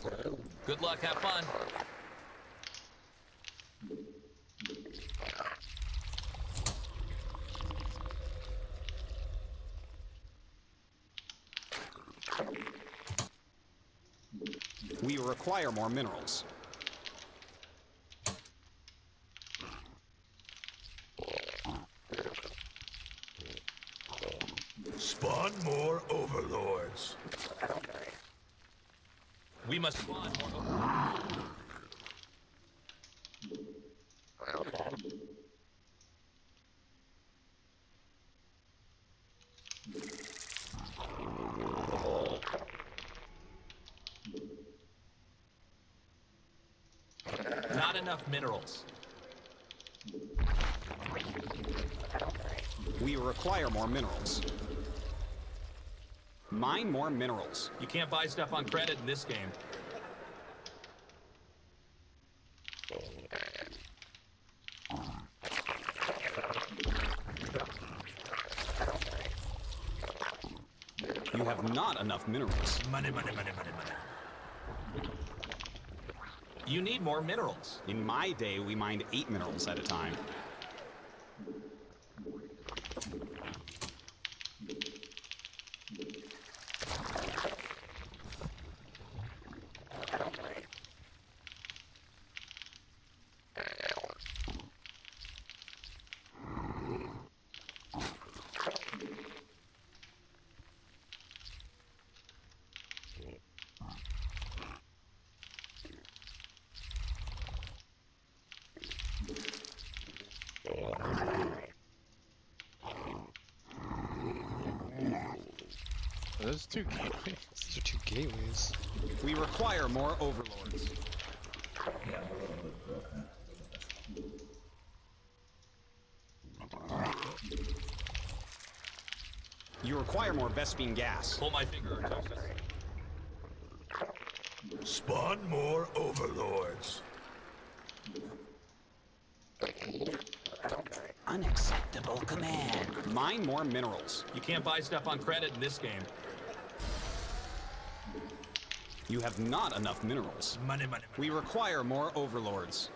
Good luck, have fun. We require more minerals. Spawn more overlords. We must spawn more overlords. Not enough minerals. We require more minerals. Mine more minerals. You can't buy stuff on credit in this game. You have not enough minerals. Money, money, money, money, money. You need more minerals. In my day, we mined 8 minerals at a time. Those two gateways. Those are two gateways. We require more overlords. You require more Vespene gas. Pull my finger. Spawn more overlords. Unacceptable command. Mine more minerals. You can't buy stuff on credit in this game. You have not enough minerals. Money, money, money. We require more overlords.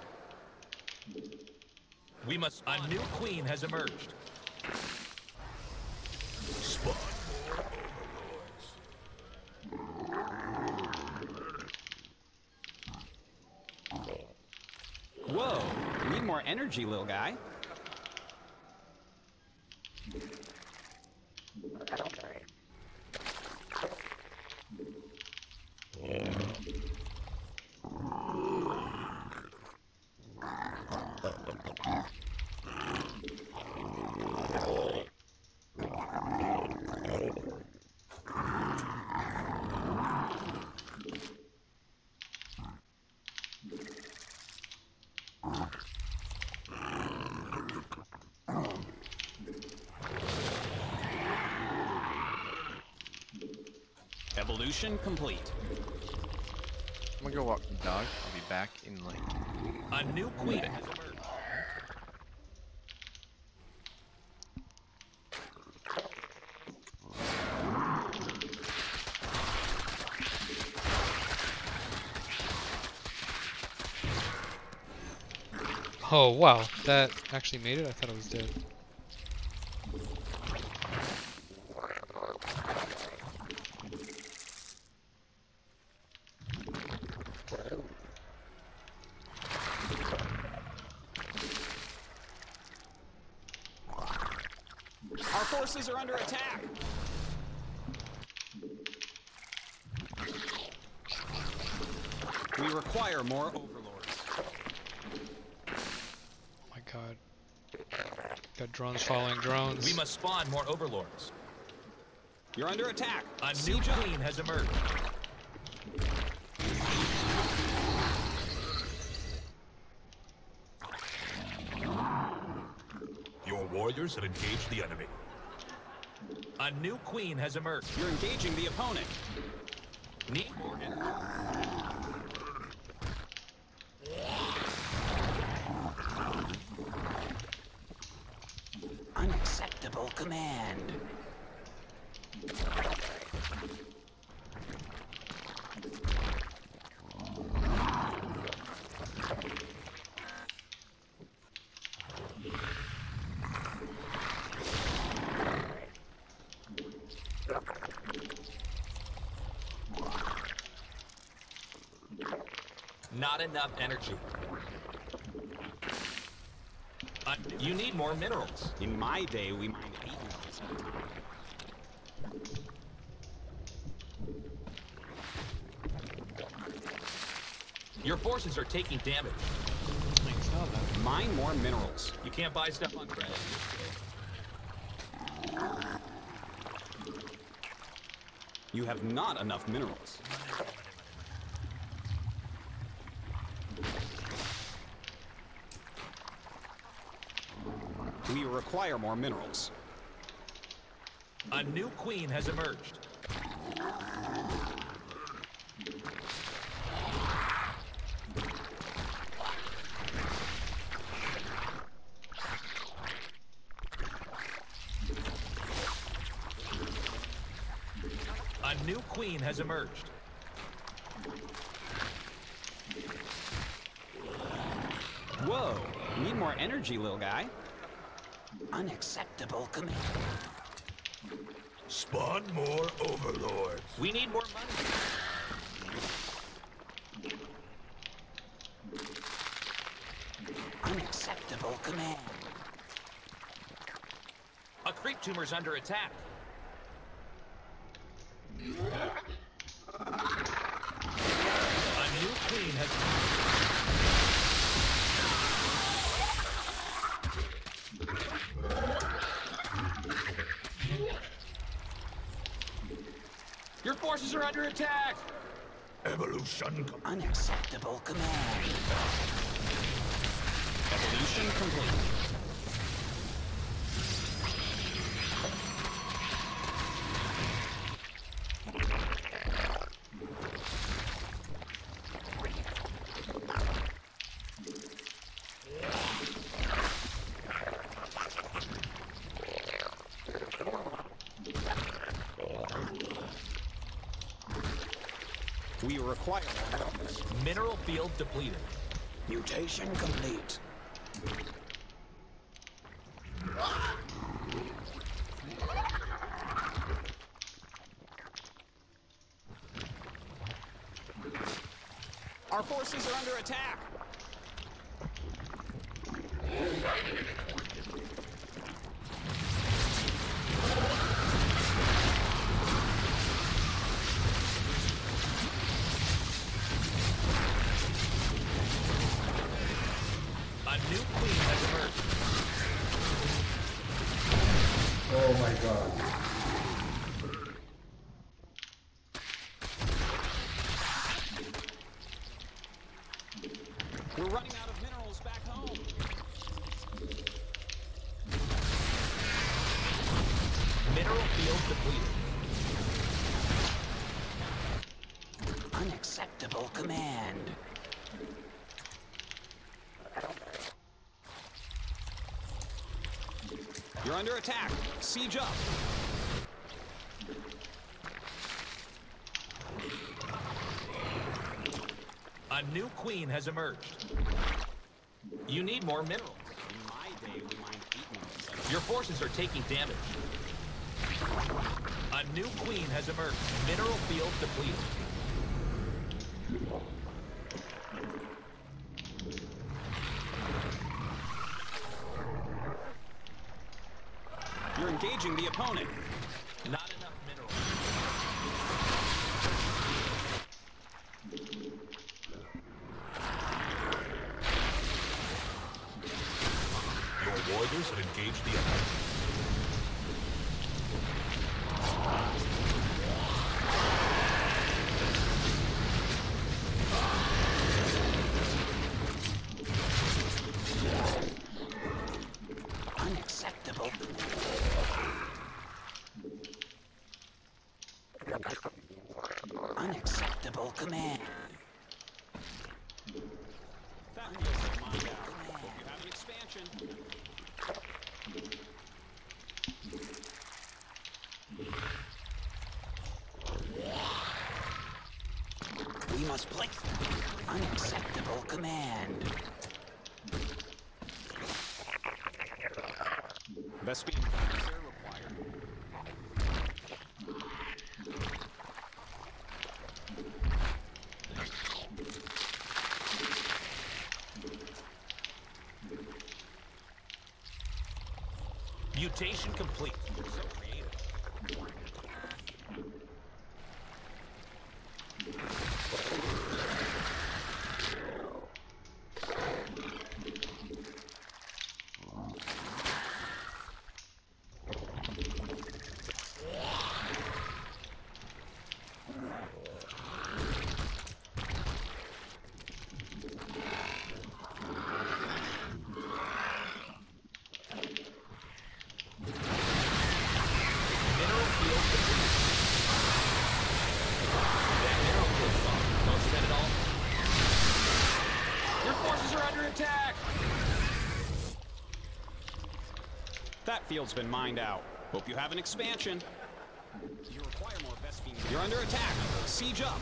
We must. A new queen has emerged. Spawn more overlords. Whoa, need more energy, little guy. Evolution complete. I'm gonna go walk the dog. I'll be back in like. A new queen has emerged. Oh wow, that actually made it? I thought I was dead. Our forces are under attack. We require more overlords. Oh my god. Got drones following drones. We must spawn more overlords. You're under attack. A new queen has emerged. Your warriors have engaged the enemy. A new queen has emerged. You're engaging the opponent. Need more energy. Unacceptable command. Not enough energy. You need more minerals. In my day, we mined 8 minerals at a time. Your forces are taking damage. It's not that. Mine more minerals. You can't buy stuff on credit. You have not enough minerals. We require more minerals. A new queen has emerged. A new queen has emerged. Whoa! Need more energy, little guy. Unacceptable command. Spawn more overlords. We need more money. Unacceptable command. A creep tumor's under attack. A new queen has... Your forces are under attack! Evolution. Unacceptable command. Evolution complete. We require more minerals. Mineral field depleted. Mutation complete. Our forces are under attack. A new queen has emerged. Oh my god. We're running out of minerals back home. Mineral field depleted. Unacceptable command. You're under attack. Siege up. A new queen has emerged. You need more minerals. In my day, we mined 8 minerals. Your forces are taking damage. A new queen has emerged. Mineral field depleted. You're engaging the opponent. Not enough minerals. Your warriors have engaged the enemy. Unacceptable. Unacceptable command. That feels like mine now. Hope you have an expansion. We must place unacceptable command. Vespian forces are required. Mutation complete. So creative. That field's been mined out. Hope you have an expansion. You require more Vespene. You're under attack. Siege up.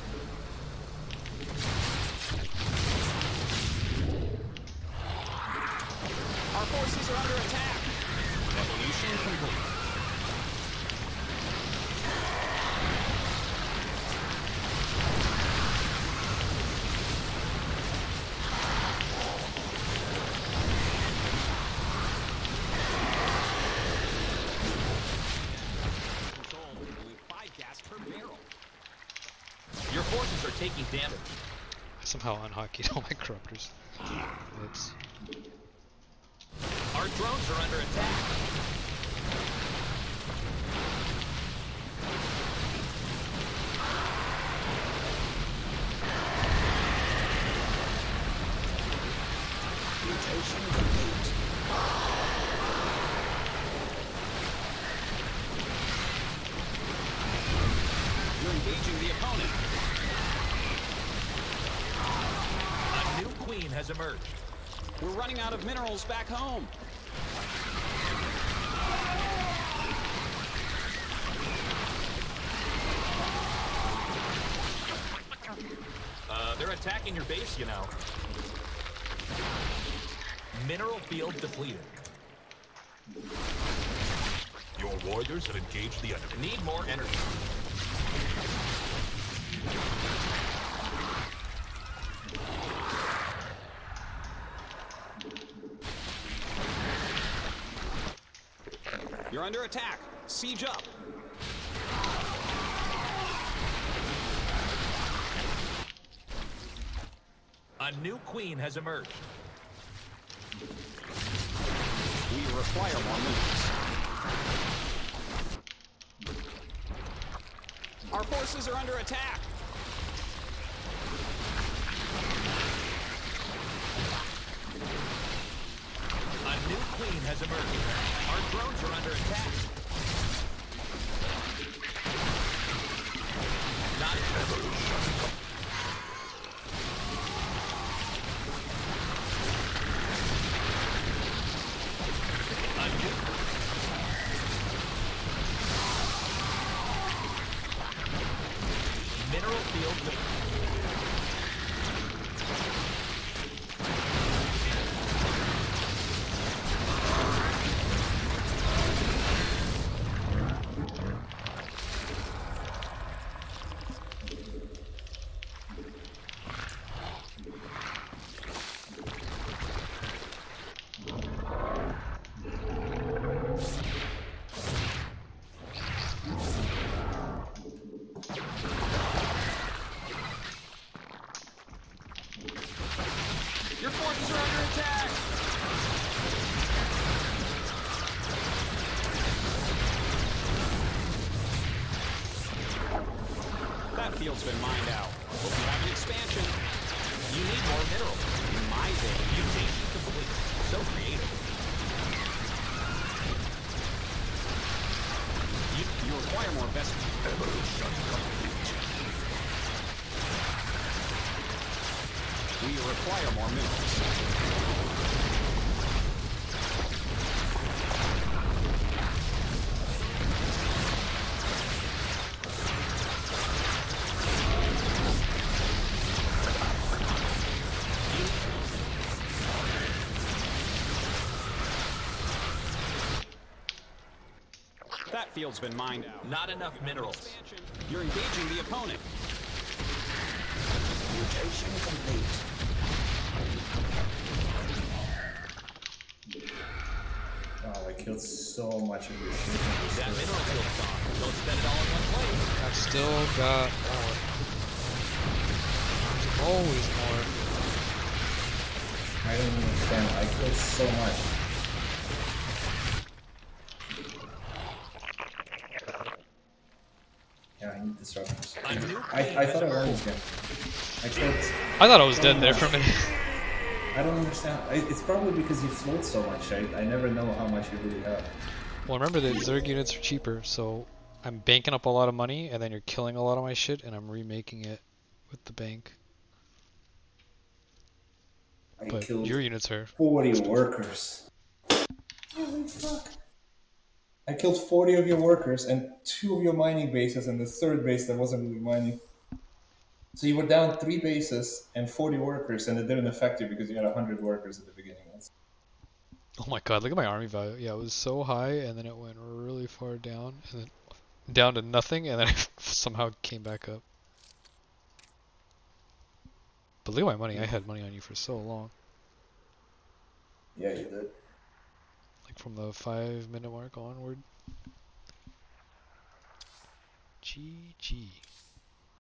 Our forces are under attack. Revolution complete. Your forces are taking damage. I somehow unhockeyed all my corruptors. That's Our drones are under attack. Mutation complete. You're engaging the opponent. A new queen has emerged. We're running out of minerals back home. They're attacking your base, you know. Mineral field depleted. Your warriors have engaged the enemy. Need more energy. You're under attack. Siege up. A new queen has emerged. We require more minerals. Our forces are under attack. A new queen has emerged. Our drones are under attack. Not evolution. Mineral field. Your forces are under attack! That field's been mined out. Hope you have an expansion. You need more minerals. In my day, Mutation complete. So creative. you require more Vespene. Evolution complete. We require more minerals. That field's been mined out. Not enough minerals. You're engaging the opponent. Mutation complete. Wow, I killed so much of your shit. That mineral field's gone. Don't spend it all in one place. I've still got more. There's always more. I don't understand. I killed so much. Yeah, I need disruptors. I thought I won this game. I killed. I thought I was so dead there much. for a minute. I don't understand. It's probably because you float so much, right? I never know how much you really have. Well, remember the Zerg units are cheaper, so I'm banking up a lot of money, and then you're killing a lot of my shit, and I'm remaking it with the bank. I But killed your units are 40 workers. Holy fuck. I killed 40 of your workers and 2 of your mining bases and the 3rd base that wasn't really mining. So you were down 3 bases and 40 workers, and it didn't affect you because you had 100 workers at the beginning. Oh my god, look at my army value. Yeah, it was so high, and then it went really far down, and then down to nothing, and then I somehow came back up. But look at my money. I had money on you for so long. Yeah, you did. Like from the 5-minute mark onward. GG.